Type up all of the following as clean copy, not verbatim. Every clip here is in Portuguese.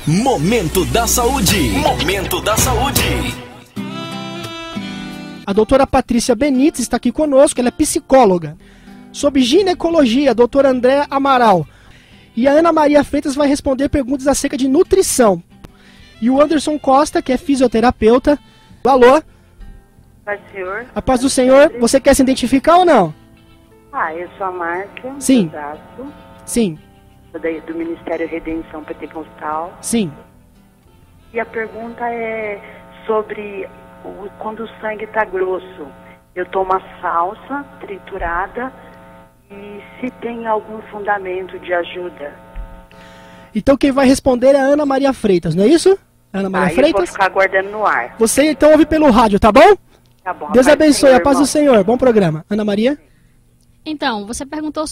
Momento da Saúde. Momento da Saúde. A doutora Patrícia Benites está aqui conosco, ela é psicóloga. Sobre ginecologia, a doutora Andréa Amaral. E a Ana Maria Freitas vai responder perguntas acerca de nutrição. E o Anderson Costa, que é fisioterapeuta. Alô? Paz do Senhor. A paz do Senhor. Você quer se identificar ou não? Eu sou a Márcia. Sim. Braço, Sim. do Ministério Redenção Pentecostal. Sim. E a pergunta é sobre quando o sangue está grosso. Eu tomo a salsa triturada e se tem algum fundamento de ajuda. Então quem vai responder é a Ana Maria Freitas, não é isso? Ana Maria Freitas? Eu vou ficar aguardando no ar. Você então ouve pelo rádio, tá bom? Tá bom. Deus abençoe, a paz do Senhor. Bom programa. Ana Maria? Então, você perguntou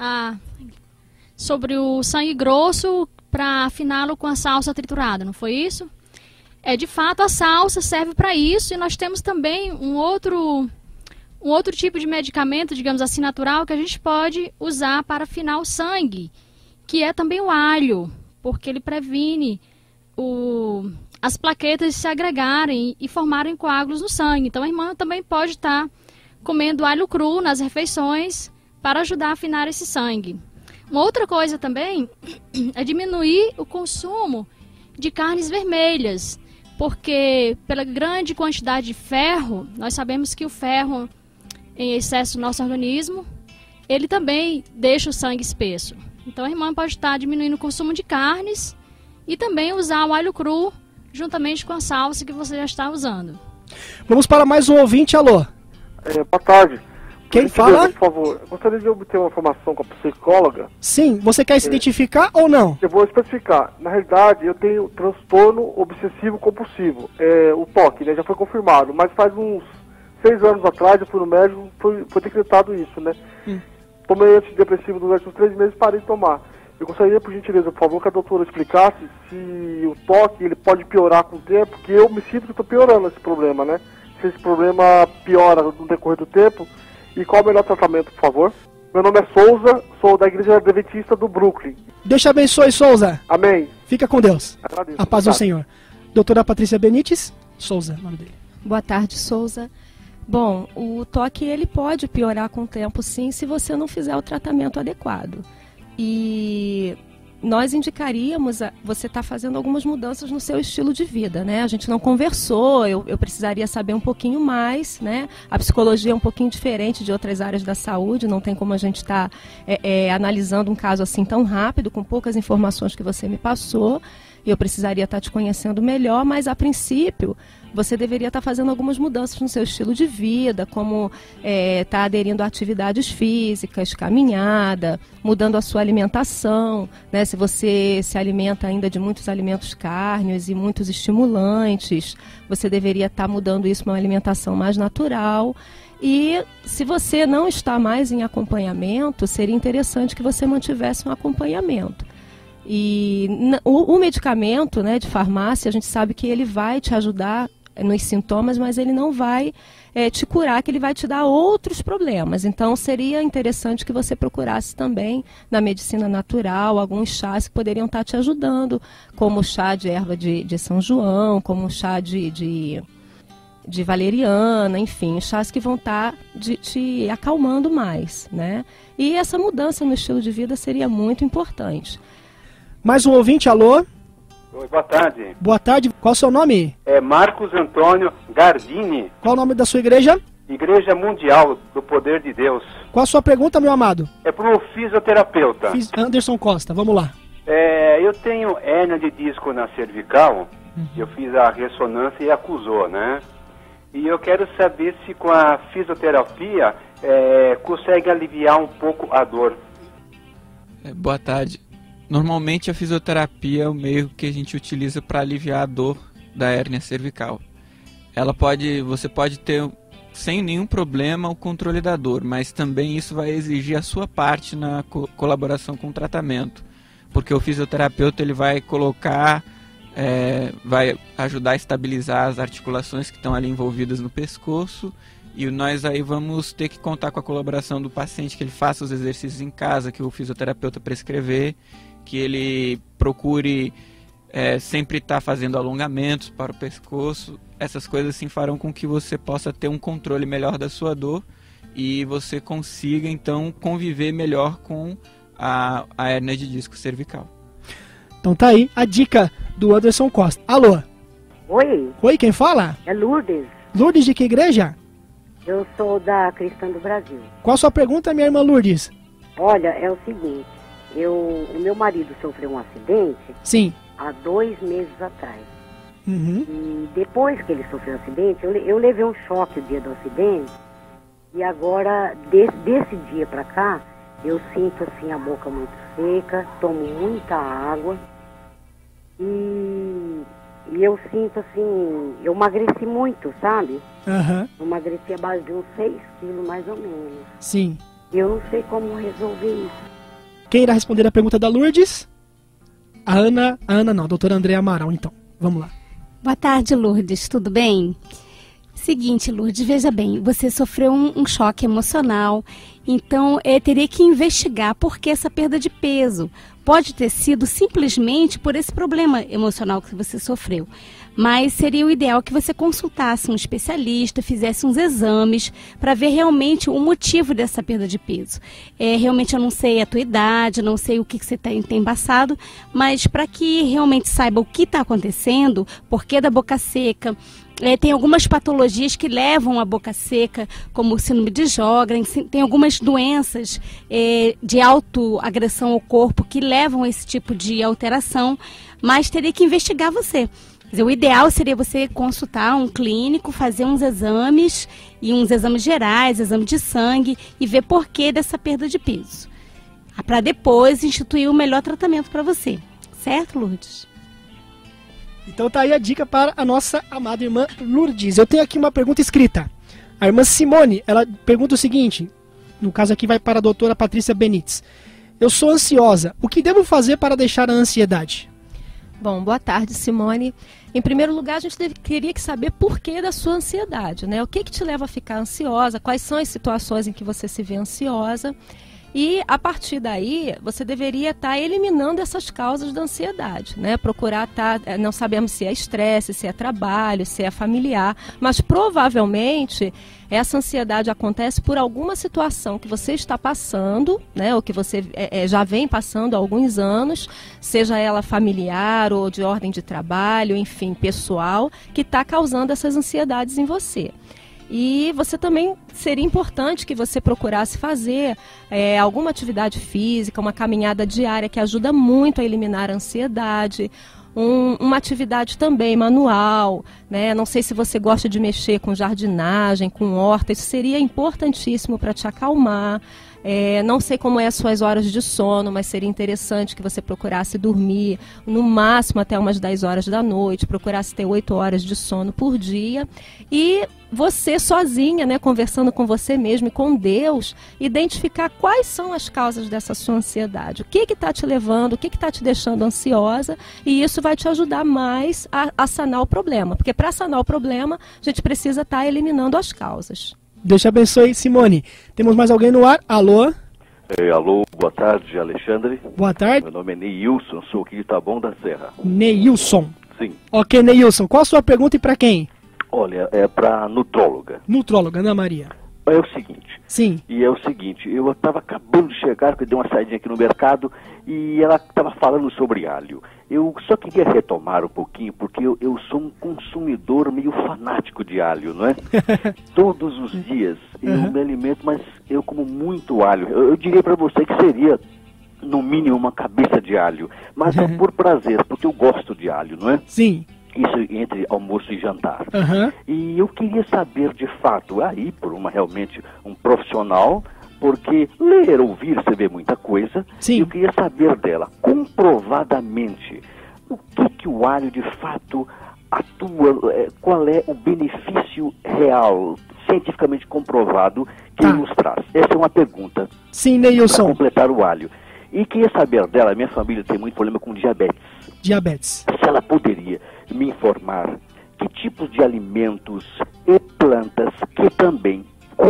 sobre o sangue grosso para afiná-lo com a salsa triturada, não foi isso? De fato, a salsa serve para isso e nós temos também um outro tipo de medicamento, digamos assim, natural, que a gente pode usar para afinar o sangue, que é também o alho, porque ele previne as plaquetas se agregarem e formarem coágulos no sangue. Então, a irmã também pode estar comendo alho cru nas refeições para ajudar a afinar esse sangue. Uma outra coisa também é diminuir o consumo de carnes vermelhas, porque pela grande quantidade de ferro, nós sabemos que o ferro em excesso no nosso organismo, ele também deixa o sangue espesso. Então a irmã pode estar diminuindo o consumo de carnes e também usar o alho cru juntamente com a salsa que você já está usando. Vamos para mais um ouvinte, alô. Boa tarde. Quem fala? Por favor, eu gostaria de obter uma informação com a psicóloga. Sim, você quer se identificar ou não? Eu vou especificar. Na realidade, eu tenho transtorno obsessivo compulsivo. O TOC, né? Já foi confirmado, mas faz uns 6 anos atrás, eu fui no médico, foi decretado isso, né? Tomei antidepressivo durante uns 3 meses e parei de tomar. Eu gostaria, por gentileza, por favor, que a doutora explicasse se o TOC ele pode piorar com o tempo, porque eu me sinto que estou piorando esse problema, né? Se esse problema piora no decorrer do tempo. E qual é o melhor tratamento, por favor? Meu nome é Souza, sou da Igreja Adventista do Brooklyn. Deus te abençoe, Souza. Amém. Fica com Deus. Agradeço. A paz do Senhor. Doutora Patrícia Benites, Souza, nome dele. Boa tarde, Souza. Bom, o TOC ele pode piorar com o tempo, sim, se você não fizer o tratamento adequado. E nós indicaríamos você estar fazendo algumas mudanças no seu estilo de vida, né? A gente não conversou, eu precisaria saber um pouquinho mais, né? A psicologia é um pouquinho diferente de outras áreas da saúde, não tem como a gente estar analisando um caso assim tão rápido, com poucas informações que você me passou. Eu precisaria estar te conhecendo melhor, mas a princípio você deveria estar fazendo algumas mudanças no seu estilo de vida, como estar aderindo a atividades físicas, caminhada, mudando a sua alimentação, né? Se você se alimenta ainda de muitos alimentos cárneos e muitos estimulantes, você deveria estar mudando isso para uma alimentação mais natural. E se você não está mais em acompanhamento, seria interessante que você mantivesse um acompanhamento. E o medicamento, né, de farmácia, a gente sabe que ele vai te ajudar nos sintomas, mas ele não vai te curar, que ele vai te dar outros problemas. Então seria interessante que você procurasse também na medicina natural alguns chás que poderiam estar te ajudando, como o chá de erva de São João, como o chá de valeriana, enfim, chás que vão estar te acalmando mais, né? E essa mudança no estilo de vida seria muito importante. Mais um ouvinte, alô? Oi, boa tarde. Boa tarde, qual é o seu nome? É Marcos Antônio Gardini. Qual o nome da sua igreja? Igreja Mundial do Poder de Deus. Qual a sua pergunta, meu amado? É para o fisioterapeuta. Anderson Costa, vamos lá. Eu tenho hérnia de disco na cervical, eu fiz a ressonância e acusou, né? E eu quero saber se com a fisioterapia consegue aliviar um pouco a dor. Boa tarde. Normalmente a fisioterapia é o meio que a gente utiliza para aliviar a dor da hérnia cervical. Você pode ter sem nenhum problema o controle da dor, mas também isso vai exigir a sua parte na colaboração com o tratamento, porque o fisioterapeuta ele vai vai ajudar a estabilizar as articulações que estão ali envolvidas no pescoço, e nós aí vamos ter que contar com a colaboração do paciente, que ele faça os exercícios em casa, que o fisioterapeuta prescrever, que ele procure sempre estar fazendo alongamentos para o pescoço. Essas coisas assim farão com que você possa ter um controle melhor da sua dor e você consiga então conviver melhor com a hérnia de disco cervical. Então tá aí a dica do Anderson Costa. Alô? Oi, Oi, quem fala? é Lourdes. Lourdes, de que igreja? Eu sou da Cristã do Brasil. Qual a sua pergunta, minha irmã Lourdes? Olha, é o seguinte, o meu marido sofreu um acidente Sim. há 2 meses atrás. Uhum. E depois que ele sofreu o acidente, eu levei um choque o dia do acidente. E agora, desse dia pra cá, eu sinto assim a boca muito seca, tomo muita água. E eu sinto assim, eu emagreci muito, sabe? Aham. Eu emagreci a base de uns 6 quilos mais ou menos. Sim. E eu não sei como resolver isso. Quem irá responder a pergunta da Lourdes? A Ana não, a doutora Andréa Amaral, então. Vamos lá. Boa tarde, Lourdes, tudo bem? Seguinte, Lourdes, veja bem, você sofreu um choque emocional, então teria que investigar por que essa perda de peso. Pode ter sido simplesmente por esse problema emocional que você sofreu, mas seria o ideal que você consultasse um especialista, fizesse uns exames para ver realmente o motivo dessa perda de peso. Realmente eu não sei a tua idade, não sei o que você tem passado, mas para que realmente saiba o que está acontecendo, por que da boca seca. Tem algumas patologias que levam à boca seca, como o síndrome de Sjögren, tem algumas doenças de autoagressão ao corpo que levam a esse tipo de alteração, mas teria que investigar você. Quer dizer, o ideal seria você consultar um clínico, fazer uns exames, e uns exames gerais, exame de sangue, e ver por que dessa perda de peso. Para depois instituir o melhor tratamento para você. Certo, Lourdes? Então tá aí a dica para a nossa amada irmã Lourdes. Eu tenho aqui uma pergunta escrita. A irmã Simone, ela pergunta o seguinte, no caso aqui vai para a doutora Patrícia Benites. Eu sou ansiosa, o que devo fazer para deixar a ansiedade? Bom, boa tarde, Simone. Em primeiro lugar, a gente teria que saber por que da sua ansiedade, né? O que te leva a ficar ansiosa, quais são as situações em que você se vê ansiosa. E, a partir daí, você deveria estar eliminando essas causas da ansiedade, né? Procurar não sabemos se é estresse, se é trabalho, se é familiar, mas provavelmente essa ansiedade acontece por alguma situação que você está passando, né? Ou que você já vem passando há alguns anos, seja ela familiar ou de ordem de trabalho, enfim, pessoal, que está causando essas ansiedades em você. E você também seria importante que você procurasse fazer alguma atividade física, uma caminhada diária que ajuda muito a eliminar a ansiedade, uma atividade também manual, né? Não sei se você gosta de mexer com jardinagem, com horta, isso seria importantíssimo para te acalmar. Não sei como as suas horas de sono, mas seria interessante que você procurasse dormir no máximo até umas 10 horas da noite, procurasse ter 8 horas de sono por dia e você sozinha, né, conversando com você mesmo e com Deus, identificar quais são as causas dessa sua ansiedade, o que está te levando, o que está te deixando ansiosa, e isso vai te ajudar mais a sanar o problema, porque para sanar o problema a gente precisa estar eliminando as causas. Deus te abençoe, Simone. Temos mais alguém no ar? Alô? Alô, boa tarde, Alexandre. Boa tarde. Meu nome é Neilson, sou aqui de Taboão da Serra. Neilson. Sim. Ok, Neilson. Qual a sua pergunta e para quem? Olha, é para nutróloga. Nutróloga, Ana Maria. É o seguinte. Sim. E é o seguinte, eu estava acabando de chegar, porque dei uma saidinha aqui no mercado, e ela estava falando sobre alho. Eu só queria retomar um pouquinho, porque eu sou um consumidor meio fanático de alho, não é? Todos os dias eu me alimento, mas eu como muito alho. Eu diria para você que seria, no mínimo, uma cabeça de alho. Mas só por prazer, porque eu gosto de alho, não é? Sim. Isso entre almoço e jantar. Uhum. E eu queria saber, de fato, aí por realmente um profissional, porque ler, ouvir, você vê muita coisa. Sim. Eu queria saber dela, comprovadamente, o que o alho de fato atua, qual é o benefício real, cientificamente comprovado, que ele nos traz. Essa é uma pergunta. Sim, Neilson. Para completar o alho. E queria saber dela, minha família tem muito problema com diabetes. Diabetes. Se ela poderia me informar que tipos de alimentos e plantas que também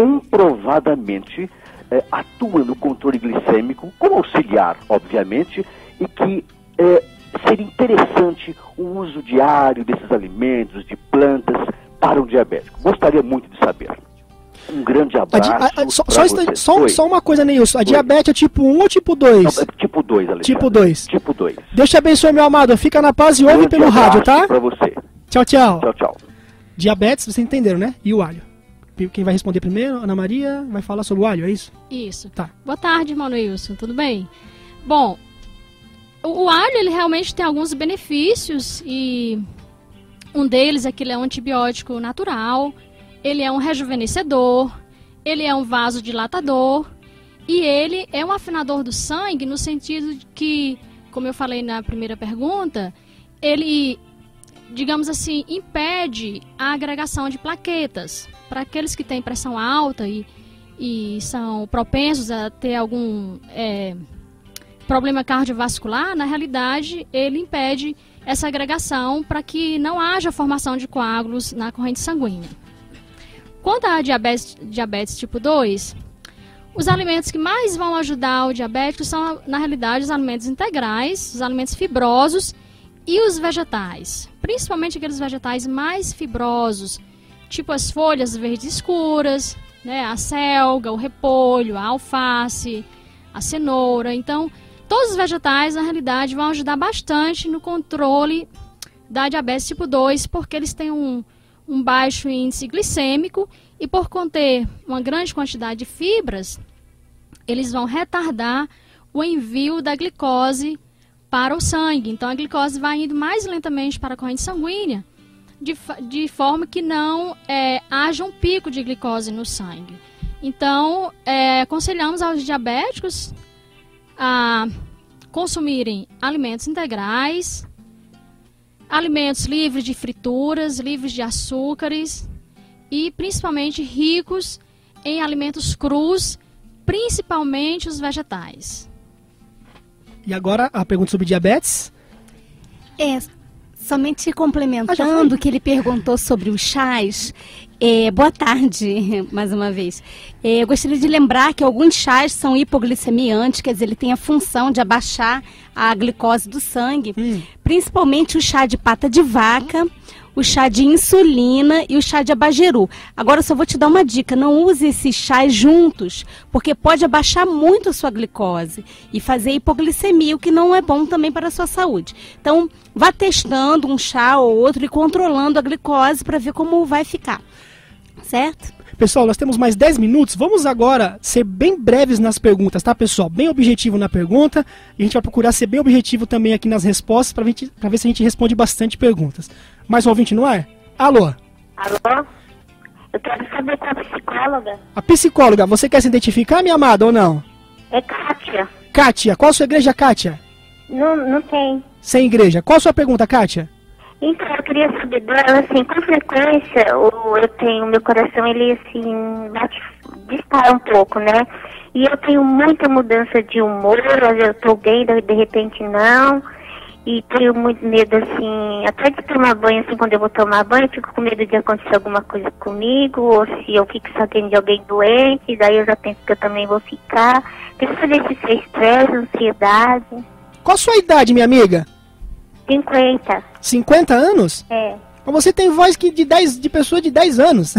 comprovadamente atuam no controle glicêmico, como auxiliar, obviamente, e que seria interessante o uso diário desses alimentos, de plantas, para um diabético? Gostaria muito de saber. Um grande abraço. Só uma coisa, Neilson. A diabetes é tipo 1 ou tipo 2? Não, tipo 2, Alexandre. Tipo 2. Tipo 2. Deus te abençoe, meu amado. Fica na paz e ouve pelo rádio, tá? Pra você. Tchau, tchau. Tchau, tchau. Diabetes, vocês entenderam, né? E o alho. Quem vai responder primeiro? Ana Maria vai falar sobre o alho, é isso? Isso. Tá. Boa tarde, irmão Neilson. Tudo bem? Bom, o alho, ele realmente tem alguns benefícios e um deles é que ele é um antibiótico natural, ele é um rejuvenescedor, ele é um vasodilatador e ele é um afinador do sangue no sentido de que, como eu falei na primeira pergunta, ele, digamos assim, impede a agregação de plaquetas. Para aqueles que têm pressão alta e são propensos a ter algum problema cardiovascular, na realidade ele impede essa agregação para que não haja formação de coágulos na corrente sanguínea. Quanto à diabetes tipo 2, os alimentos que mais vão ajudar o diabético são, na realidade, os alimentos integrais, os alimentos fibrosos e os vegetais. Principalmente aqueles vegetais mais fibrosos, tipo as folhas verdes escuras, né, a selga, o repolho, a alface, a cenoura. Então, todos os vegetais, na realidade, vão ajudar bastante no controle da diabetes tipo 2, porque eles têm um baixo índice glicêmico e por conter uma grande quantidade de fibras, eles vão retardar o envio da glicose para o sangue. Então, a glicose vai indo mais lentamente para a corrente sanguínea, de forma que não haja um pico de glicose no sangue. Então, aconselhamos aos diabéticos a consumirem alimentos integrais, alimentos livres de frituras, livres de açúcares e principalmente ricos em alimentos crus, principalmente os vegetais. E agora a pergunta sobre diabetes? Somente complementando o que ele perguntou sobre os chás. Boa tarde, mais uma vez. Eu gostaria de lembrar que alguns chás são hipoglicemiantes, quer dizer, ele tem a função de abaixar a glicose do sangue, principalmente o chá de pata de vaca, o chá de insulina e o chá de abajeru. Agora, eu só vou te dar uma dica, não use esses chás juntos, porque pode abaixar muito a sua glicose e fazer hipoglicemia, o que não é bom também para a sua saúde. Então, vá testando um chá ou outro e controlando a glicose para ver como vai ficar. Certo? Pessoal, nós temos mais 10 minutos. Vamos agora ser bem breves nas perguntas, tá, pessoal? Bem objetivo na pergunta. E a gente vai procurar ser bem objetivo também aqui nas respostas para ver se a gente responde bastante perguntas. Mais um ouvinte no ar? Alô? Alô? Eu quero saber com a psicóloga. A psicóloga, você quer se identificar, minha amada, ou não? É Kátia. Kátia, qual a sua igreja, Kátia? Não tem. Sem igreja. Qual a sua pergunta, Kátia? Então, eu queria saber dela, assim, com frequência, eu tenho, meu coração, ele, assim, dispara um pouco, né? E eu tenho muita mudança de humor, eu tô bem, de repente não, e tenho muito medo, assim, até de tomar banho, assim, quando eu vou tomar banho, eu fico com medo de acontecer alguma coisa comigo, ou se eu fico sabendo de alguém doente, e daí eu já penso que eu também vou ficar. Queria saber se isso é estresse, ansiedade. Qual a sua idade, minha amiga? 50. 50 anos? É. Mas você tem voz de pessoa de 10 anos.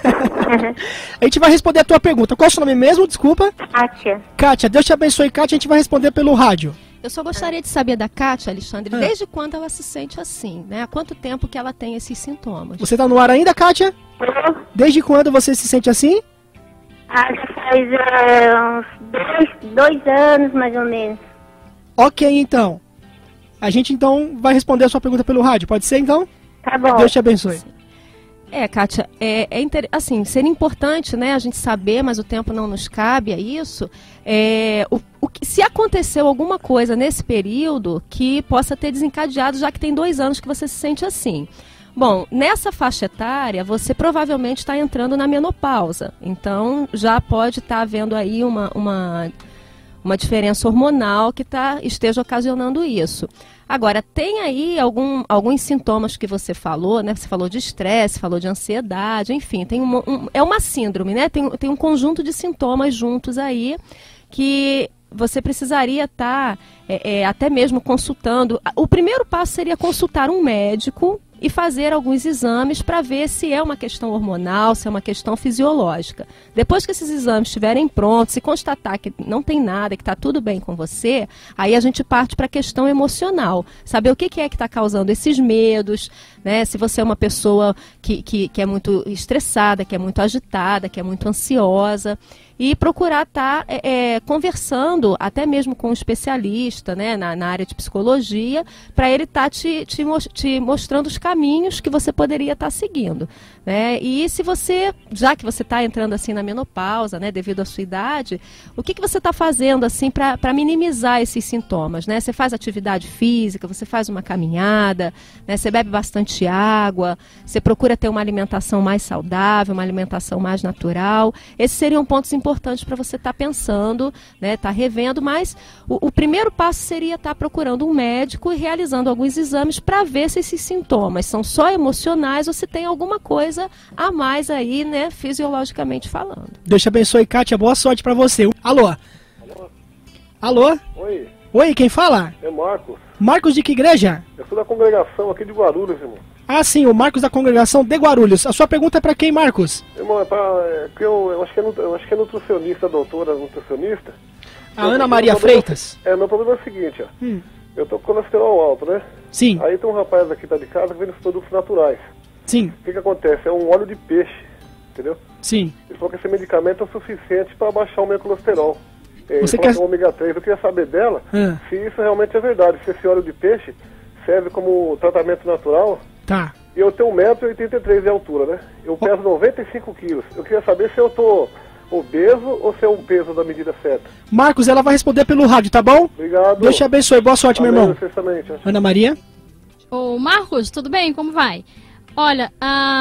A gente vai responder a tua pergunta. Qual é o seu nome mesmo? Desculpa. Kátia. Kátia, Deus te abençoe, Kátia. A gente vai responder pelo rádio. Eu só gostaria de saber da Kátia, Alexandre, desde quando ela se sente assim, né? Há quanto tempo que ela tem esses sintomas? Você tá no ar ainda, Kátia? Desde quando você se sente assim? Já faz uns 2 anos, mais ou menos. Ok, então. A gente, então, vai responder a sua pergunta pelo rádio. Pode ser, então? Tá bom. Deus te abençoe. Kátia, assim, seria importante, né, a gente saber, mas o tempo não nos cabe a isso, se aconteceu alguma coisa nesse período que possa ter desencadeado, já que tem 2 anos que você se sente assim. Bom, nessa faixa etária, você provavelmente está entrando na menopausa, então já pode estar havendo aí uma diferença hormonal que esteja ocasionando isso. Agora, tem aí alguns sintomas que você falou, né? Você falou de estresse, falou de ansiedade, enfim, é uma síndrome, né? Tem um conjunto de sintomas juntos aí que você precisaria estar até mesmo consultando. O primeiro passo seria consultar um médico e fazer alguns exames para ver se é uma questão hormonal, se é uma questão fisiológica. Depois que esses exames estiverem prontos, se constatar que não tem nada, que está tudo bem com você, aí a gente parte para a questão emocional. Saber o que é que está causando esses medos, né? Se você é uma pessoa que é muito estressada, que é muito agitada, que é muito ansiosa. E procurar estar conversando até mesmo com um especialista, né, na área de psicologia, para ele estar te mostrando os caminhos que você poderia estar seguindo. Né? E se você, já que você está entrando assim na menopausa, né, devido à sua idade, o que você está fazendo assim para minimizar esses sintomas? Né? Você faz atividade física, você faz uma caminhada, né, você bebe bastante água, você procura ter uma alimentação mais saudável, uma alimentação mais natural. Esses seriam pontos importantes para você estar pensando, né, estar revendo, mas o primeiro passo seria estar procurando um médico e realizando alguns exames para ver se esses sintomas são só emocionais ou se tem alguma coisa a mais aí, né, fisiologicamente falando. Deus te abençoe, Kátia, boa sorte para você. Alô? Alô? Oi. Oi, quem fala? É Marcos. Marcos de que igreja? Eu sou da congregação aqui de Guarulhos, irmão. Ah, sim, o Marcos da congregação de Guarulhos. A sua pergunta é para quem, Marcos? Irmão, eu acho que é nutricionista, doutora nutricionista. A Ana Maria Freitas? Meu problema é o seguinte, ó. Eu tô com colesterol alto, né? Sim. Aí tem um rapaz aqui tá de casa que vende os produtos naturais. Sim. O que acontece? É um óleo de peixe, entendeu? Sim. Ele falou que esse medicamento é o suficiente para baixar o meu colesterol. Você quer... quer... o ômega 3, eu queria saber dela se isso realmente é verdade, se esse óleo de peixe serve como tratamento natural. Tá. E eu tenho 1,83 m de altura, né? Eu peso 95 quilos. Eu queria saber se eu tô obeso ou se é o peso da medida certa. Marcos, ela vai responder pelo rádio, tá bom? Obrigado. Deus te abençoe, boa sorte, meu irmão. Também, Ana Maria? Ô, Marcos, tudo bem? Como vai? Olha,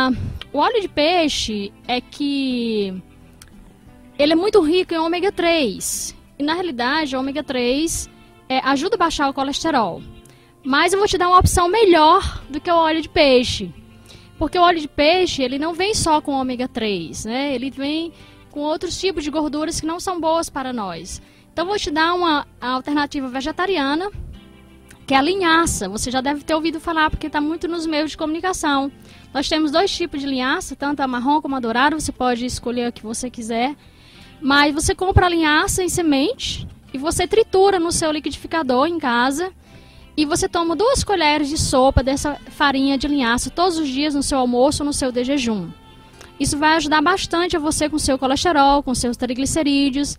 o óleo de peixe é que ele é muito rico em ômega 3. E na realidade, o ômega 3 ajuda a baixar o colesterol. Mas eu vou te dar uma opção melhor do que o óleo de peixe. Porque o óleo de peixe, ele não vem só com ômega 3, né? Ele vem com outros tipos de gorduras que não são boas para nós. Então, eu vou te dar uma alternativa vegetariana, que é a linhaça. Você já deve ter ouvido falar, porque está muito nos meios de comunicação. Nós temos 2 tipos de linhaça, tanto a marrom como a dourada. Você pode escolher a que você quiser. Mas você compra a linhaça em semente e você tritura no seu liquidificador em casa. E você toma 2 colheres de sopa dessa farinha de linhaça todos os dias no seu almoço ou no seu de jejum. Isso vai ajudar bastante a você com seu colesterol, com seus triglicerídeos.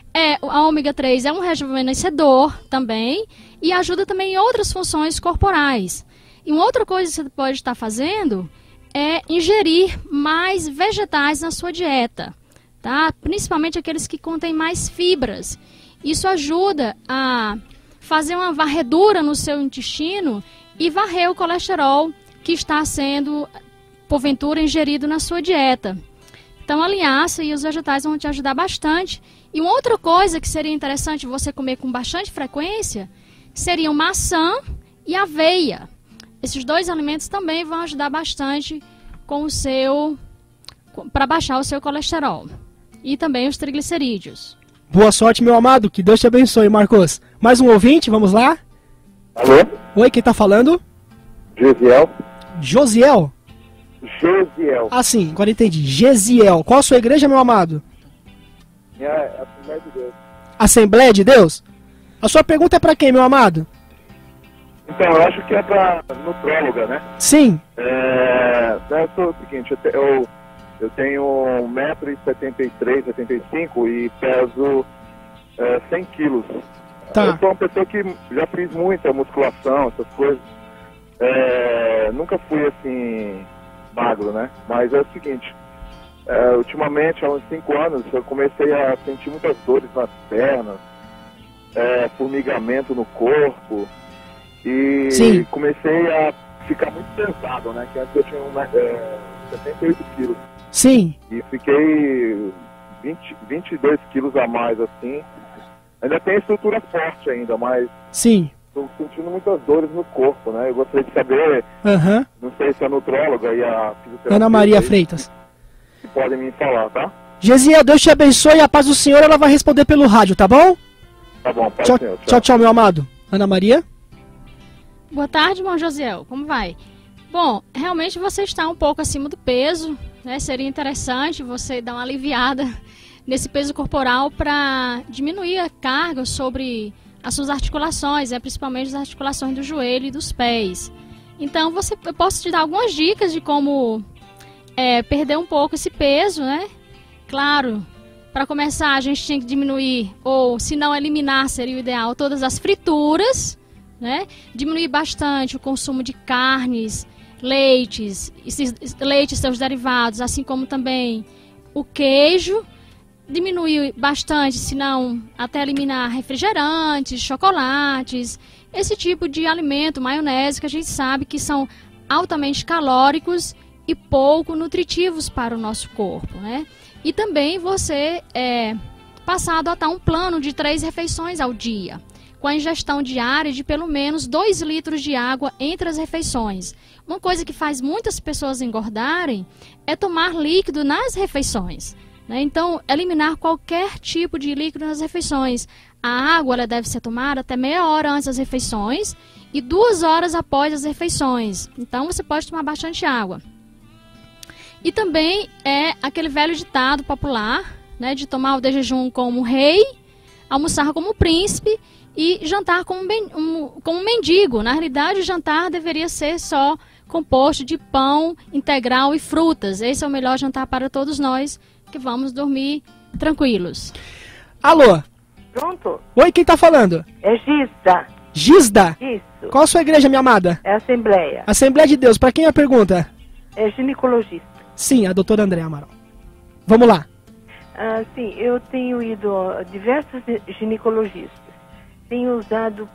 A ômega 3 é um rejuvenescedor também e ajuda também em outras funções corporais. E uma outra coisa que você pode estar fazendo é ingerir mais vegetais na sua dieta, tá? Principalmente aqueles que contêm mais fibras. Isso ajuda a fazer uma varredura no seu intestino e varrer o colesterol que está sendo, porventura, ingerido na sua dieta. Então, a linhaça e os vegetais vão te ajudar bastante. E uma outra coisa que seria interessante você comer com bastante frequência seriam maçã e aveia. Esses 2 alimentos também vão ajudar bastante para baixar o seu colesterol e também os triglicerídeos. Boa sorte, meu amado. Que Deus te abençoe, Marcos. Mais um ouvinte, vamos lá? Alô? Oi, quem tá falando? Gesiel. Josiel? Gesiel. Ah, sim, agora entendi. Gesiel. Qual a sua igreja, meu amado? Assembleia de Deus. Assembleia de Deus? A sua pergunta é pra quem, meu amado? Então, eu acho que é pra nutróloga, né? Sim. É o seguinte, eu tenho 1,73 m, 75 e peso 100 quilos. Tá. Eu sou uma pessoa que já fiz muita musculação, essas coisas. Nunca fui assim, magro, né? Mas é o seguinte, ultimamente, há uns 5 anos, eu comecei a sentir muitas dores nas pernas, formigamento no corpo e Sim. comecei a ficar muito pesado, né? Que antes eu tinha 78 quilos. Sim. E fiquei 22 quilos a mais, assim. Ainda tem estrutura forte ainda, mas... Sim. Estou sentindo muitas dores no corpo, né? Eu gostaria de saber, não sei se a nutróloga e a fisioterapeuta... Ana Maria Freitas. Que podem me falar, tá? Gesiel, Deus te abençoe e a paz do Senhor, ela vai responder pelo rádio, tá bom? Tá bom, pode Tchau, ser, tchau, tchau, meu amado. Ana Maria? Boa tarde, irmão Josiel. Como vai? Bom, realmente você está um pouco acima do peso, né? Seria interessante você dar uma aliviada nesse peso corporal para diminuir a carga sobre as suas articulações, principalmente as articulações do joelho e dos pés. Então, eu posso te dar algumas dicas de como perder um pouco esse peso, né? Claro, para começar, a gente tem que diminuir, ou se não eliminar, seria o ideal, todas as frituras, né? Diminuir bastante o consumo de carnes, leites e seus derivados, assim como também o queijo. Diminuir bastante, se não até eliminar refrigerantes, chocolates, esse tipo de alimento, maionese, que a gente sabe que são altamente calóricos e pouco nutritivos para o nosso corpo, né? E também você passar a adotar um plano de 3 refeições ao dia, com a ingestão diária de pelo menos 2 litros de água entre as refeições. Uma coisa que faz muitas pessoas engordarem é tomar líquido nas refeições, né? Então, eliminar qualquer tipo de líquido nas refeições. A água ela deve ser tomada até meia hora antes das refeições e 2 horas após as refeições. Então, você pode tomar bastante água. E também aquele velho ditado popular, né, de tomar o de jejum como rei, almoçar como príncipe e jantar como um mendigo. Na realidade, o jantar deveria ser só composto de pão integral e frutas. Esse é o melhor jantar para todos nós, que vamos dormir tranquilos. Alô? Pronto? Oi, quem tá falando? É Gisda. Gisda? Isso. Qual a sua igreja, minha amada? É a Assembleia. Assembleia de Deus. Para quem é a pergunta? É ginecologista. Sim, a doutora Andréa Amaral. Vamos lá. Sim, eu tenho ido a diversos ginecologistas. Tenho usado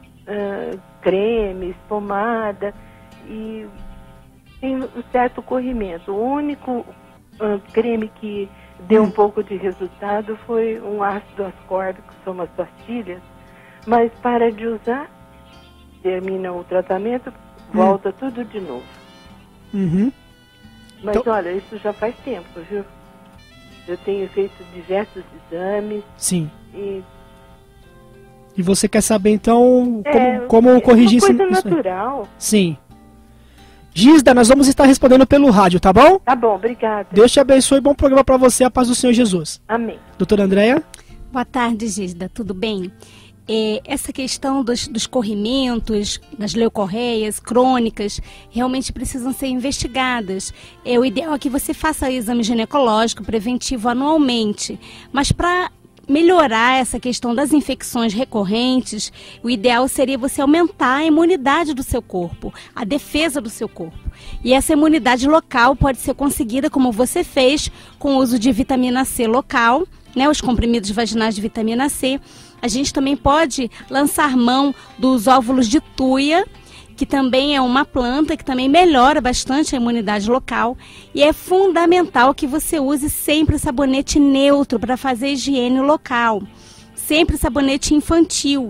cremes, pomada e tenho um certo corrimento. O único creme que deu um pouco de resultado foi um ácido ascórbico, são umas pastilhas, mas para de usar, termina o tratamento, volta tudo de novo. Uhum. Mas então, olha, isso já faz tempo, viu? Eu tenho feito diversos exames. Sim. E você quer saber, então, como corrigir isso? É uma coisa natural. Sim. Gisda, nós vamos estar respondendo pelo rádio, tá bom? Tá bom, obrigada. Deus te abençoe, bom programa para você, a paz do Senhor Jesus. Amém. Doutora Andréa? Boa tarde, Gisda, tudo bem? Essa questão dos corrimentos, das leucorreias crônicas, realmente precisam ser investigadas. O ideal é que você faça o exame ginecológico preventivo anualmente, mas para melhorar essa questão das infecções recorrentes, o ideal seria você aumentar a imunidade do seu corpo, a defesa do seu corpo. E essa imunidade local pode ser conseguida, como você fez, com o uso de vitamina C local, né, os comprimidos vaginais de vitamina C. A gente também pode lançar mão dos óvulos de tuia, que também é uma planta que também melhora bastante a imunidade local. E é fundamental que você use sempre sabonete neutro para fazer higiene local. Sempre sabonete infantil.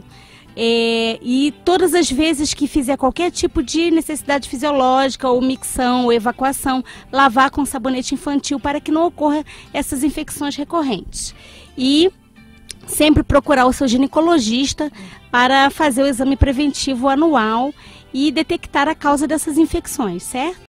E todas as vezes que fizer qualquer tipo de necessidade fisiológica, ou micção, ou evacuação, lavar com sabonete infantil para que não ocorra essas infecções recorrentes. E sempre procurar o seu ginecologista para fazer o exame preventivo anual e detectar a causa dessas infecções, certo?